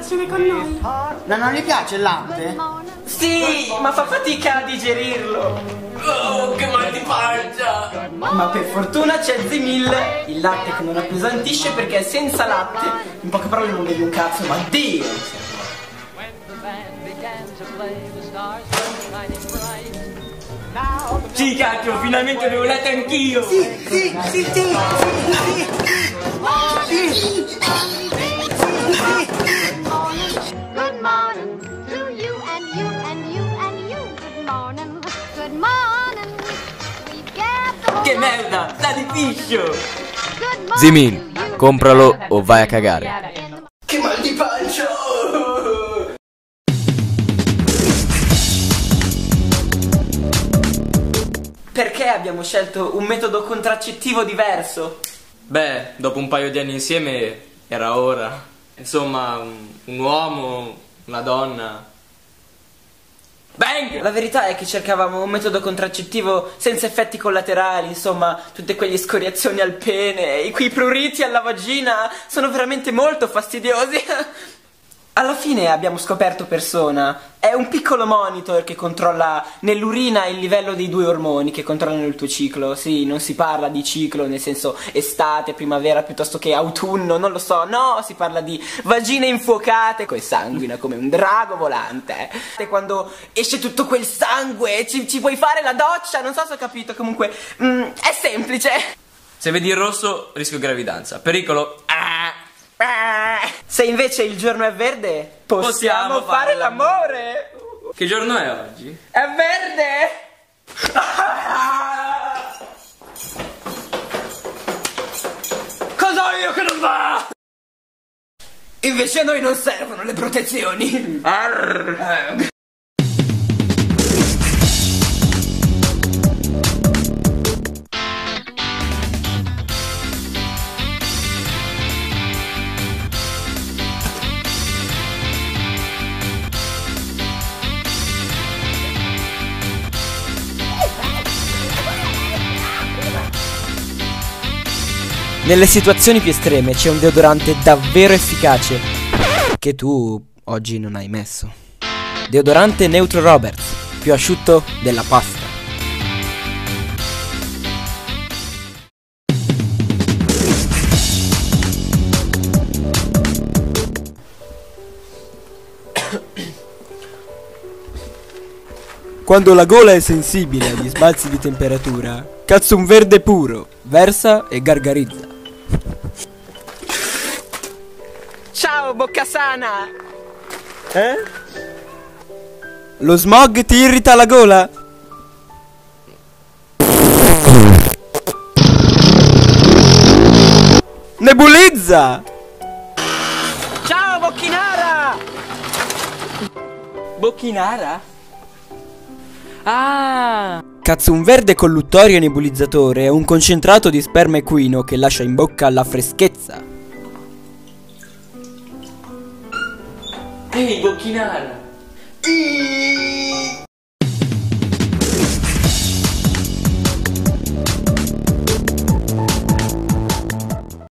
colazione con noi? Non gli piace il latte? Sì, ma fa fatica a digerirlo. Oh, che mal di pancia! Ma per fortuna c'è Zimil, il latte che non appesantisce perché senza latte, in poche parole non bevi un cazzo, ma Dio! Sì, cacchio, finalmente avevo letto anch'io! Sì. Good morning to you and you and you and you. Good morning, good morning. We've got the whole Che merda, sta di piscio! good morning Zimin, to you. compralo o vai a cagare. Che mal di pancia! Perché abbiamo scelto un metodo contraccettivo diverso? Beh, dopo un paio di anni insieme era ora. Insomma, un uomo, una donna. Bang! La verità è che cercavamo un metodo contraccettivo senza effetti collaterali, insomma, tutte quelle scoriazioni al pene, quei pruriti alla vagina sono veramente molto fastidiosi. Alla fine abbiamo scoperto Persona. È un piccolo monitor che controlla nell'urina il livello dei due ormoni che controllano il tuo ciclo. Sì, non si parla di ciclo nel senso estate, primavera piuttosto che autunno, non lo so. No, si parla di vagine infuocate che sanguina come un drago volante. E quando esce tutto quel sangue ci puoi fare la doccia, non so se ho capito. Comunque, è semplice. Se vedi il rosso, rischio gravidanza. Pericolo. Se invece il giorno è verde, possiamo fare l'amore. Che giorno è oggi? È verde! Cosa ho io che non va? Invece a noi non servono le protezioni. Nelle situazioni più estreme c'è un deodorante davvero efficace che tu oggi non hai messo. Deodorante Neutro Roberts, più asciutto della pasta. Quando la gola è sensibile agli sbalzi di temperatura, cazzo un verde puro, versa e gargarizza. Ciao, Boccasana! Lo smog ti irrita la gola? Nebulizza! Ciao, Bocchinara! Bocchinara? Ah! Cazzo, un verde colluttorio nebulizzatore è un concentrato di sperma equino che lascia in bocca la freschezza. Ehi, Bocchinara!